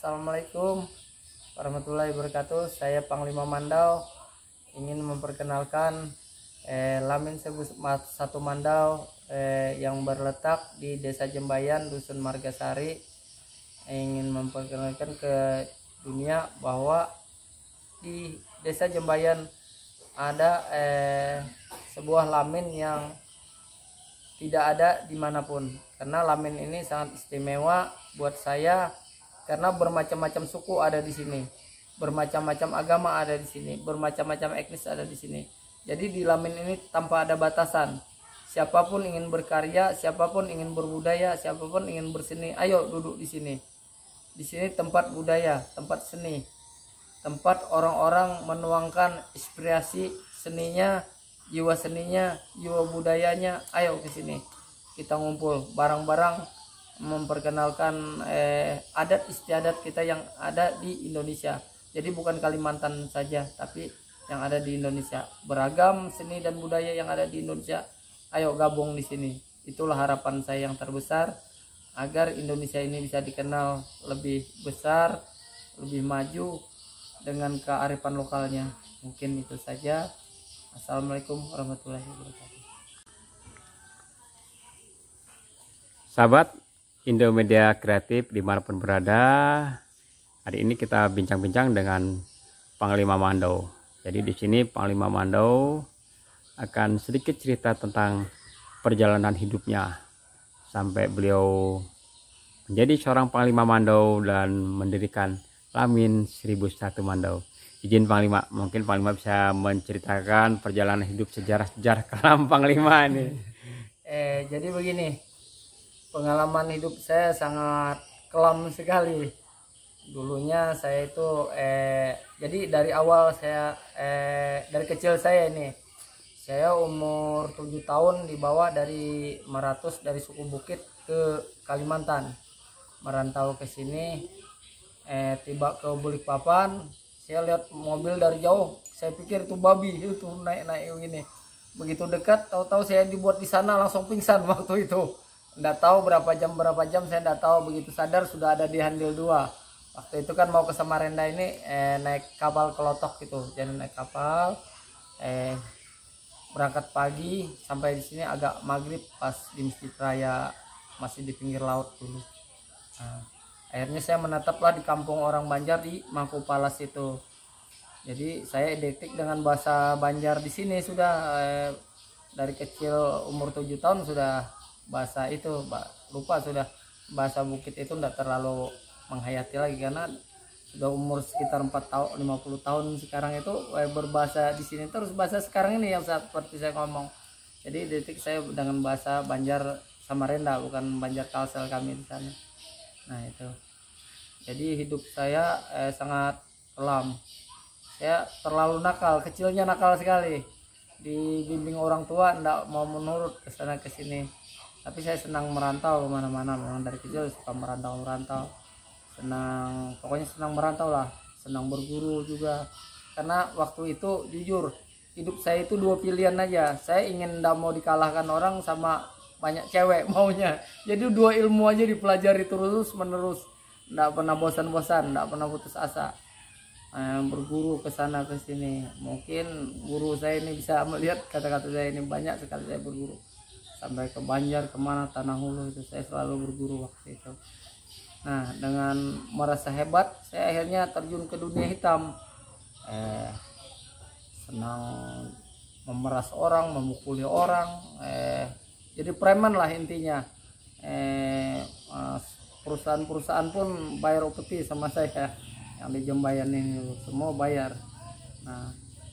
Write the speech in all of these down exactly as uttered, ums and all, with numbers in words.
Assalamualaikum warahmatullahi wabarakatuh. Saya Panglima Mandau ingin memperkenalkan eh, Lamin Sebu satu Mandau eh, yang berletak di Desa Jembayan, Dusun Margasari. Ingin memperkenalkan ke dunia bahwa di Desa Jembayan ada eh, sebuah lamin yang tidak ada dimanapun, karena lamin ini sangat istimewa buat saya karena bermacam-macam suku ada di sini, bermacam-macam agama ada di sini, bermacam-macam etnis ada di sini. Jadi di lamin ini tanpa ada batasan, siapapun ingin berkarya, siapapun ingin berbudaya, siapapun ingin berseni, ayo duduk di sini. Di sini tempat budaya, tempat seni, tempat orang-orang menuangkan inspirasi seninya, jiwa seninya, jiwa budayanya. Ayo ke sini, kita ngumpul barang-barang memperkenalkan eh, adat istiadat kita yang ada di Indonesia. Jadi bukan Kalimantan saja, tapi yang ada di Indonesia. Beragam seni dan budaya yang ada di Indonesia. Ayo gabung di sini. Itulah harapan saya yang terbesar, agar Indonesia ini bisa dikenal lebih besar, lebih maju dengan kearifan lokalnya. Mungkin itu saja. Assalamualaikum warahmatullahi wabarakatuh. Sahabat Indomedia Kreatif dimanapun berada, hari ini kita bincang-bincang dengan Panglima Mandau. Jadi di sini Panglima Mandau akan sedikit cerita tentang perjalanan hidupnya sampai beliau menjadi seorang Panglima Mandau dan mendirikan Lamin seribu satu Mandau. Izin Panglima, mungkin Panglima bisa menceritakan perjalanan hidup sejarah-sejarah kelam Panglima ini. Eh, jadi begini, pengalaman hidup saya sangat kelam sekali. Dulunya saya itu, eh, jadi dari awal saya, eh, dari kecil saya ini, saya umur tujuh tahun dibawa dari Meratus, dari suku Bukit ke Kalimantan, merantau ke sini. Eh, tiba ke Balikpapan, saya lihat mobil dari jauh, saya pikir itu babi, itu naik-naik ini. Begitu dekat, tahu-tahu saya dibuat di sana, langsung pingsan waktu itu. Nggak tahu berapa jam berapa jam saya nggak tahu. Begitu sadar sudah ada di Handil dua. Waktu itu kan mau ke Samarinda ini eh, naik kapal kelotok gitu, jadi naik kapal, eh, berangkat pagi sampai di sini agak maghrib pas di Masjid Raya, masih di pinggir laut dulu. Nah, akhirnya saya menetaplah di kampung orang Banjar di Mangku Palas itu. Jadi saya identik dengan bahasa Banjar di sini sudah eh, dari kecil, umur tujuh tahun sudah bahasa itu, lupa sudah bahasa Bukit itu tidak terlalu menghayati lagi karena sudah umur sekitar empat tahun, lima puluh tahun sekarang itu eh, berbahasa di sini terus. Bahasa sekarang ini yang seperti saya ngomong. Jadi identik saya dengan bahasa Banjar Samarinda, bukan Banjar Kalsel kami di sana. Nah itu. Jadi hidup saya eh, sangat kelam. Saya terlalu nakal, kecilnya nakal sekali. Dibimbing orang tua tidak mau menurut ke sana ke sini. Tapi saya senang merantau kemana-mana. Memang dari kecil suka merantau-merantau. Senang, pokoknya senang merantau lah. Senang berguru juga. Karena waktu itu jujur, hidup saya itu dua pilihan aja. Saya ingin tidak mau dikalahkan orang sama banyak cewek maunya. Jadi dua ilmu aja dipelajari terus menerus. Nggak pernah bosan-bosan, nggak pernah putus asa, eh, berguru ke sana ke sini. Mungkin guru saya ini bisa melihat kata-kata saya ini, banyak sekali saya berguru sampai ke Banjar, kemana, Tanah Hulu itu saya selalu berguru waktu itu. Nah dengan merasa hebat saya akhirnya terjun ke dunia hitam, eh, senang memeras orang, memukuli orang, eh, jadi preman lah intinya. eh, Perusahaan-perusahaan pun bayar upeti sama saya yang di Jembayan ini, semua bayar. Nah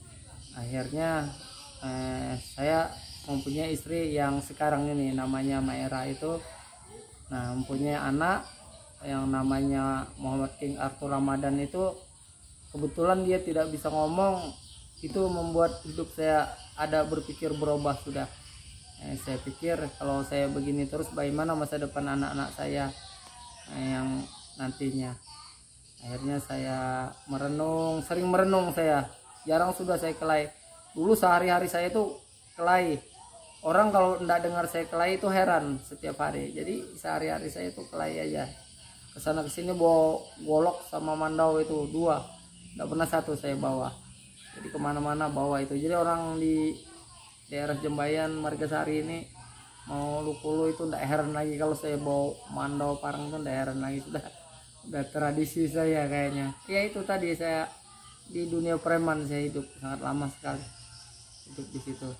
akhirnya eh, saya mempunyai istri yang sekarang ini namanya Maera itu. Nah mempunyai anak yang namanya Muhammad King Arthur Ramadan itu. Kebetulan dia tidak bisa ngomong, itu membuat hidup saya ada berpikir berubah sudah. eh, Saya pikir kalau saya begini terus bagaimana masa depan anak-anak saya yang nantinya. Akhirnya saya merenung, sering merenung saya. Jarang sudah saya kelahi. Dulu sehari-hari saya itu kelahi. Orang kalau tidak dengar saya kelahi itu heran setiap hari. Jadi sehari-hari saya itu kelahi aja. Ke kesana kesini bawa golok sama mandau itu dua, nggak pernah satu saya bawa. Jadi kemana-mana bawa itu. Jadi orang di daerah Jembayan, Margasari ini mau Lukulu itu nggak heran lagi kalau saya bawa mandau parang itu, nggak heran lagi, sudah udah tradisi saya kayaknya. Ya itu tadi, saya di dunia preman saya hidup sangat lama sekali hidup di situ.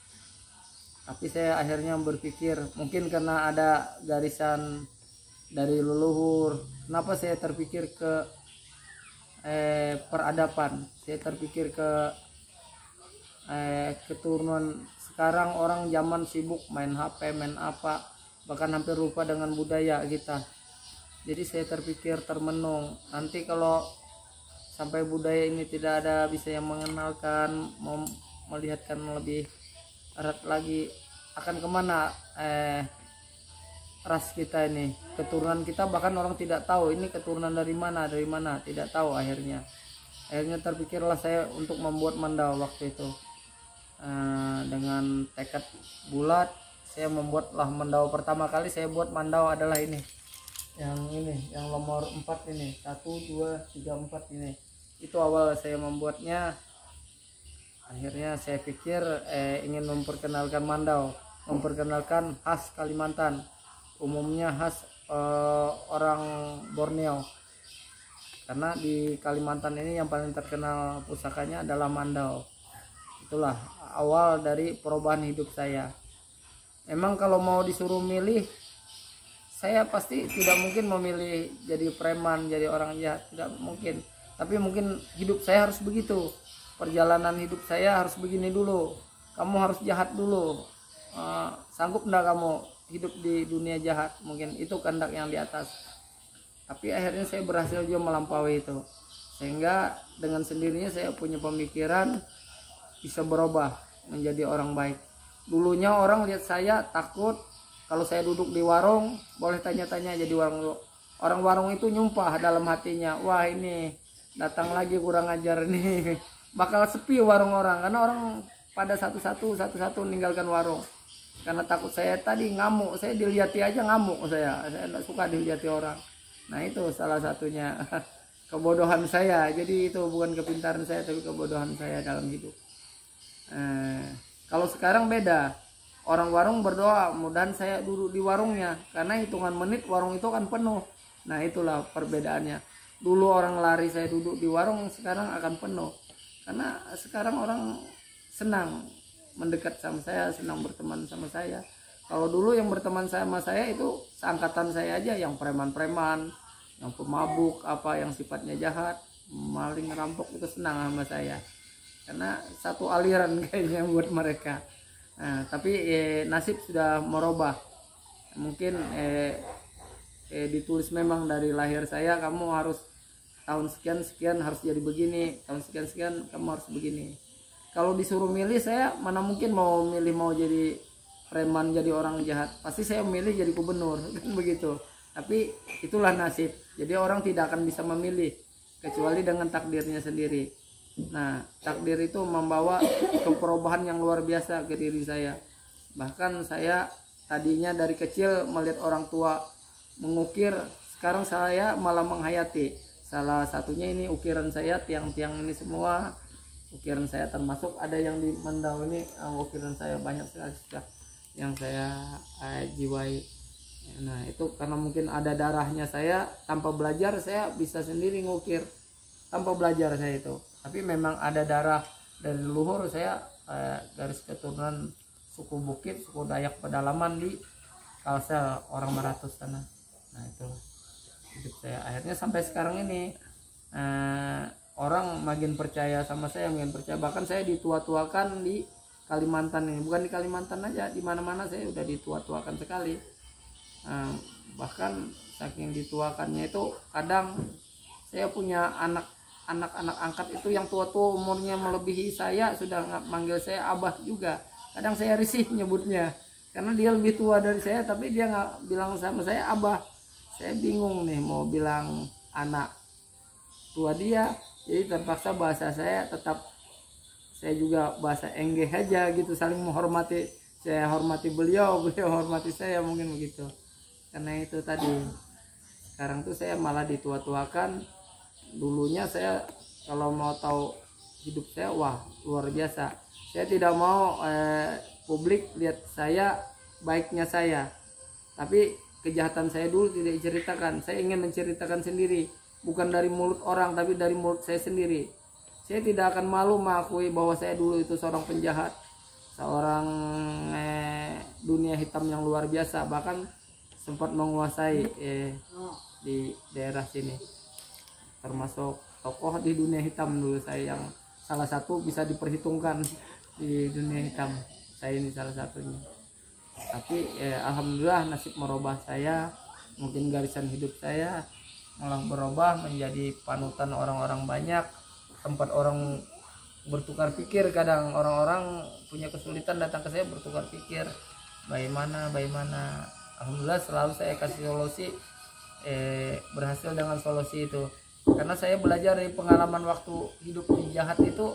Tapi saya akhirnya berpikir, mungkin karena ada garisan dari leluhur, kenapa saya terpikir ke eh, peradaban, saya terpikir ke eh, keturunan. Sekarang orang zaman sibuk main H P, main apa, bahkan hampir lupa dengan budaya kita. Jadi saya terpikir, termenung, nanti kalau sampai budaya ini tidak ada bisa yang mengenalkan, mau melihatkan lebih erat lagi, akan kemana eh, ras kita ini, keturunan kita, bahkan orang tidak tahu ini keturunan dari mana, dari mana, tidak tahu. Akhirnya akhirnya terpikirlah saya untuk membuat mandau waktu itu. Eh, dengan tekad bulat saya membuatlah mandau. Pertama kali saya buat mandau adalah ini, yang ini, yang nomor empat ini, satu dua tiga empat ini. Itu awal saya membuatnya. Akhirnya saya pikir eh, ingin memperkenalkan mandau, memperkenalkan khas Kalimantan, umumnya khas eh, orang Borneo, karena di Kalimantan ini yang paling terkenal pusakanya adalah mandau. Itulah awal dari perubahan hidup saya. Memang kalau mau disuruh milih, saya pasti tidak mungkin memilih jadi preman, jadi orang jahat, tidak mungkin. Tapi mungkin hidup saya harus begitu, perjalanan hidup saya harus begini dulu. Kamu harus jahat dulu, uh, sanggup enggak kamu hidup di dunia jahat? Mungkin itu kehendak yang di atas. Tapi akhirnya saya berhasil juga melampaui itu, sehingga dengan sendirinya saya punya pemikiran bisa berubah menjadi orang baik. Dulunya orang lihat saya takut, kalau saya duduk di warung, boleh tanya-tanya jadi warung. Orang warung itu nyumpah dalam hatinya, wah ini datang lagi kurang ajar nih, bakal sepi warung orang, karena orang pada satu-satu satu-satu meninggalkan warung karena takut saya tadi ngamuk. Saya dilihati aja ngamuk, saya saya tidak suka dilihati orang. Nah itu salah satunya kebodohan saya. Jadi itu bukan kepintaran saya, tapi kebodohan saya dalam hidup. Eh, kalau sekarang beda, orang warung berdoa mudahan saya duduk di warungnya, karena hitungan menit warung itu kan penuh. Nah itulah perbedaannya. Dulu orang lari saya duduk di warung, sekarang akan penuh, karena sekarang orang senang mendekat sama saya, senang berteman sama saya. Kalau dulu yang berteman sama saya itu seangkatan saya aja, yang preman-preman, yang pemabuk, apa yang sifatnya jahat, maling, rampok, itu senang sama saya, karena satu aliran kayaknya buat mereka. Nah, tapi eh, nasib sudah merubah. Mungkin eh, eh, ditulis memang dari lahir saya, kamu harus tahun sekian sekian harus jadi begini, tahun sekian sekian kamu harus begini. Kalau disuruh milih, saya mana mungkin mau milih mau jadi preman, jadi orang jahat. Pasti saya milih jadi gubernur, kan begitu. Tapi itulah nasib. Jadi orang tidak akan bisa memilih kecuali dengan takdirnya sendiri. Nah, takdir itu membawa ke perubahan yang luar biasa ke diri saya. Bahkan saya tadinya dari kecil melihat orang tua mengukir, sekarang saya malah menghayati. Salah satunya ini ukiran saya, tiang-tiang ini semua ukiran saya, termasuk ada yang di mandau ini, ukiran saya banyak sekali sudah yang saya eh, jiwai. Nah itu karena mungkin ada darahnya saya, tanpa belajar saya bisa sendiri ngukir, tanpa belajar saya itu. Tapi memang ada darah dari leluhur saya, eh, garis keturunan suku Bukit, suku Dayak Pedalaman di Kalsel, orang Maratus sana. Nah itu hidup saya. Akhirnya sampai sekarang ini eh, orang makin percaya sama saya, makin percaya. Bahkan saya ditua-tuakan di Kalimantan ini, bukan di Kalimantan aja, di mana-mana saya udah ditua-tuakan sekali. Eh, bahkan saking dituakannya itu, kadang saya punya anak anak-anak angkat itu yang tua-tua umurnya melebihi saya, sudah manggil saya abah juga. Kadang saya risih nyebutnya karena dia lebih tua dari saya, tapi dia nggak bilang sama saya abah. Saya bingung nih mau bilang anak tua dia, jadi terpaksa bahasa saya tetap, saya juga bahasa enggeh aja gitu, saling menghormati. Saya hormati beliau, beliau hormati saya, mungkin begitu. Karena itu tadi, sekarang tuh saya malah ditua-tuakan. Dulunya saya kalau mau tahu hidup saya, wah luar biasa. Saya tidak mau eh, publik lihat saya baiknya saya, tapi kejahatan saya dulu tidak diceritakan. Saya ingin menceritakan sendiri, bukan dari mulut orang tapi dari mulut saya sendiri. Saya tidak akan malu mengakui bahwa saya dulu itu seorang penjahat, seorang eh, dunia hitam yang luar biasa, bahkan sempat menguasai eh, di daerah sini, termasuk tokoh di dunia hitam dulu saya, yang salah satu bisa diperhitungkan di dunia hitam. Saya ini salah satunya. Tapi eh, alhamdulillah nasib merubah saya, mungkin garisan hidup saya malah berubah menjadi panutan orang-orang banyak, tempat orang bertukar pikir. Kadang orang-orang punya kesulitan datang ke saya bertukar pikir, bagaimana bagaimana. Alhamdulillah selalu saya kasih solusi, eh, berhasil dengan solusi itu, karena saya belajar dari pengalaman waktu hidup di jahat itu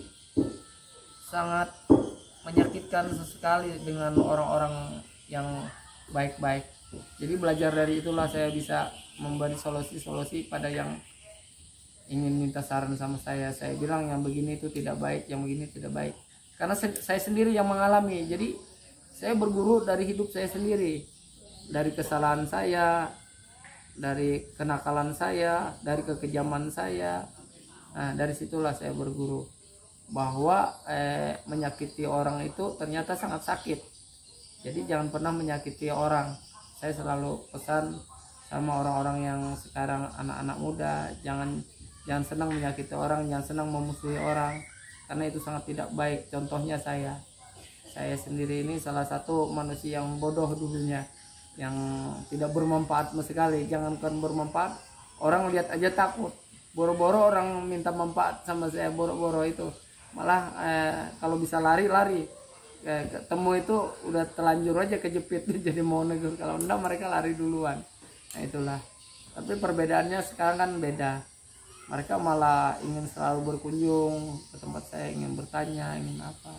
sangat menyakitkan sekali dengan orang-orang yang baik-baik. Jadi belajar dari itulah saya bisa memberi solusi-solusi pada yang ingin minta saran sama saya. Saya bilang yang begini itu tidak baik, yang begini tidak baik, karena saya sendiri yang mengalami. Jadi saya berguru dari hidup saya sendiri, dari kesalahan saya, dari kenakalan saya, dari kekejaman saya. Nah, dari situlah saya berguru bahwa eh, menyakiti orang itu ternyata sangat sakit. Jadi jangan pernah menyakiti orang. Saya selalu pesan sama orang-orang yang sekarang, anak-anak muda, jangan jangan senang menyakiti orang, jangan senang memusuhi orang, karena itu sangat tidak baik. Contohnya saya saya sendiri ini salah satu manusia yang bodoh dulunya, yang tidak bermanfaat sekali. Jangankan bermanfaat, orang lihat aja takut. Boro-boro orang minta manfaat sama saya, boro-boro itu malah eh, kalau bisa lari-lari, eh, ketemu itu udah telanjur aja kejepit jadi mau negur. Kalau enggak mereka lari duluan. Nah itulah. Tapi perbedaannya sekarang kan beda. Mereka malah ingin selalu berkunjung ke tempat saya, ingin bertanya, ingin apa.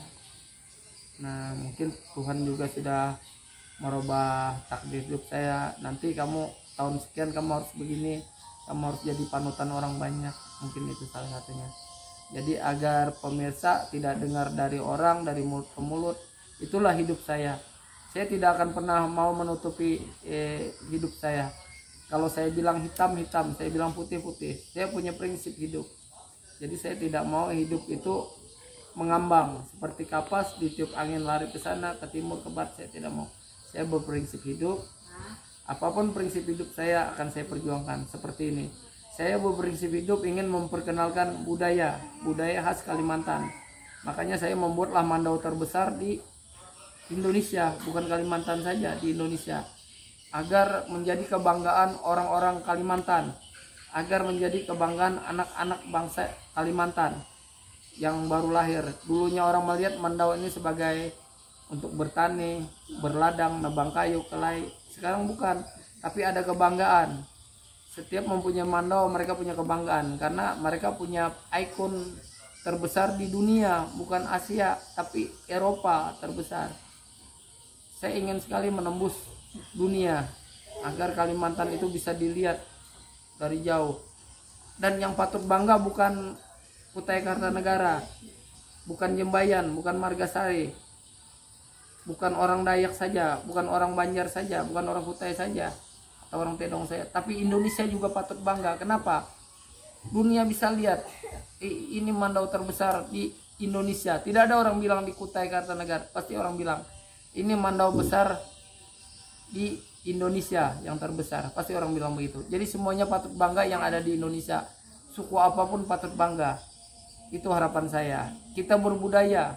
Nah mungkin Tuhan juga sudah merubah takdir hidup saya. Nanti kamu tahun sekian kamu harus begini, kamu harus jadi panutan orang banyak. Mungkin itu salah satunya. Jadi agar pemirsa tidak dengar dari orang, dari mulut ke mulut. Itulah hidup saya. Saya tidak akan pernah mau menutupi eh, hidup saya. Kalau saya bilang hitam, hitam. Saya bilang putih, putih. Saya punya prinsip hidup. Jadi saya tidak mau hidup itu mengambang. Seperti kapas ditiup angin lari ke sana, ke timur, ke barat. Saya tidak mau. Saya berprinsip hidup. Apapun prinsip hidup saya akan saya perjuangkan. Seperti ini. Saya berprinsip hidup ingin memperkenalkan budaya, budaya khas Kalimantan. Makanya saya membuatlah mandau terbesar di Indonesia, bukan Kalimantan saja, di Indonesia. Agar menjadi kebanggaan orang-orang Kalimantan, agar menjadi kebanggaan anak-anak bangsa Kalimantan yang baru lahir. Dulunya orang melihat mandau ini sebagai untuk bertani, berladang, nebang kayu, kelai. Sekarang bukan, tapi ada kebanggaan. Setiap mempunyai mandau mereka punya kebanggaan, karena mereka punya ikon terbesar di dunia, bukan Asia tapi Eropa terbesar. Saya ingin sekali menembus dunia agar Kalimantan itu bisa dilihat dari jauh. Dan yang patut bangga bukan Kutai Kartanegara, bukan Jembayan, bukan Margasari, bukan orang Dayak saja, bukan orang Banjar saja, bukan orang Kutai saja, atau orang Tedong saya, tapi Indonesia juga patut bangga. Kenapa? Dunia bisa lihat ini mandau terbesar di Indonesia. Tidak ada orang bilang di Kutai Kartanegara, pasti orang bilang ini mandau besar di Indonesia yang terbesar, pasti orang bilang begitu. Jadi semuanya patut bangga yang ada di Indonesia, suku apapun patut bangga. Itu harapan saya. Kita berbudaya,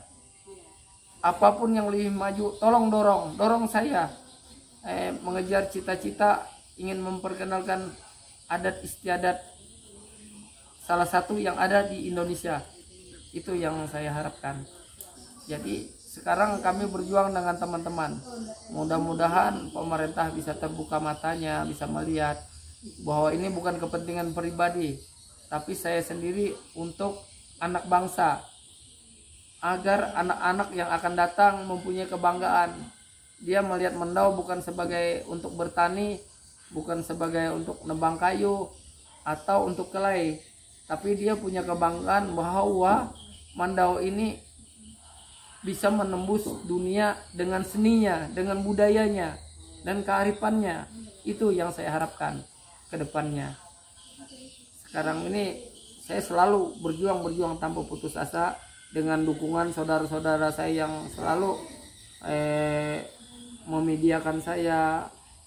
apapun yang lebih maju, tolong dorong, dorong saya eh, mengejar cita-cita ingin memperkenalkan adat istiadat salah satu yang ada di Indonesia. Itu yang saya harapkan. Jadi sekarang kami berjuang dengan teman-teman. Mudah-mudahan pemerintah bisa terbuka matanya, bisa melihat bahwa ini bukan kepentingan pribadi, tapi saya sendiri untuk anak bangsa, agar anak-anak yang akan datang mempunyai kebanggaan. Dia melihat mandau bukan sebagai untuk bertani, bukan sebagai untuk nebang kayu atau untuk kelai, tapi dia punya kebanggaan bahwa Mandau ini bisa menembus dunia dengan seninya, dengan budayanya dan kearifannya. Itu yang saya harapkan ke depannya. Sekarang ini saya selalu berjuang-berjuang tanpa putus asa dengan dukungan saudara-saudara saya yang selalu eh, memediakan saya,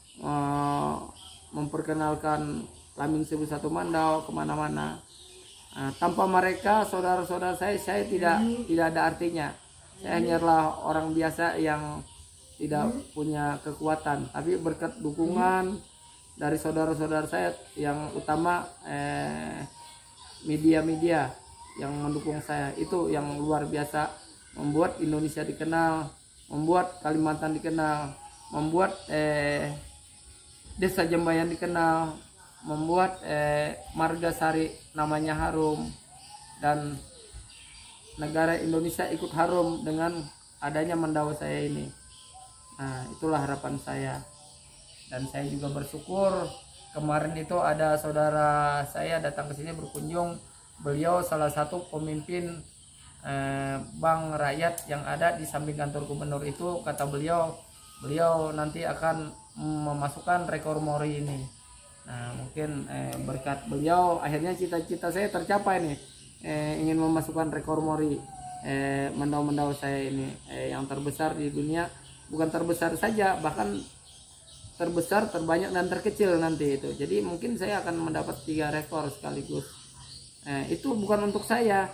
eh, memperkenalkan Lamin seribu satu Mandau kemana-mana. Nah, tanpa mereka, saudara-saudara saya, saya tidak tidak ada artinya. Saya hanyalah orang biasa yang tidak punya kekuatan, tapi berkat dukungan dari saudara-saudara saya yang utama eh, media-media yang mendukung saya, itu yang luar biasa, membuat Indonesia dikenal, membuat Kalimantan dikenal, membuat eh, Desa Jembayan dikenal, membuat eh, Margasari namanya harum, dan negara Indonesia ikut harum dengan adanya Mandau saya ini. Nah, itulah harapan saya. Dan saya juga bersyukur kemarin itu ada saudara saya datang ke sini berkunjung. Beliau salah satu pemimpin eh, bank rakyat yang ada di samping kantor gubernur itu. Kata beliau, beliau nanti akan memasukkan rekor Muri ini. Nah, mungkin eh, berkat beliau akhirnya cita-cita saya tercapai nih, eh, ingin memasukkan rekor Muri eh, Mandau-Mandau saya ini eh, yang terbesar di dunia. Bukan terbesar saja, bahkan terbesar, terbanyak dan terkecil nanti itu. Jadi mungkin saya akan mendapat tiga rekor sekaligus. Eh, itu bukan untuk saya,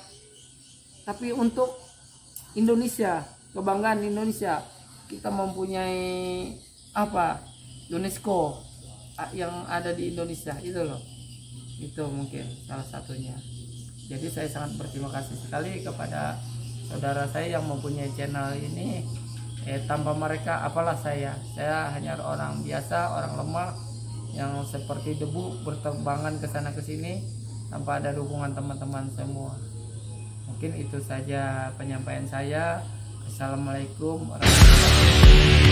tapi untuk Indonesia, kebanggaan Indonesia. Kita mempunyai apa, UNESCO yang ada di Indonesia itu loh. Itu mungkin salah satunya. Jadi saya sangat berterima kasih sekali kepada saudara saya yang mempunyai channel ini. Eh, tanpa mereka apalah saya. Saya hanya orang biasa, orang lemah yang seperti debu berterbangan ke sana ke sini tanpa ada dukungan teman-teman semua. Mungkin itu saja penyampaian saya. Assalamualaikum warahmatullahi wabarakatuh.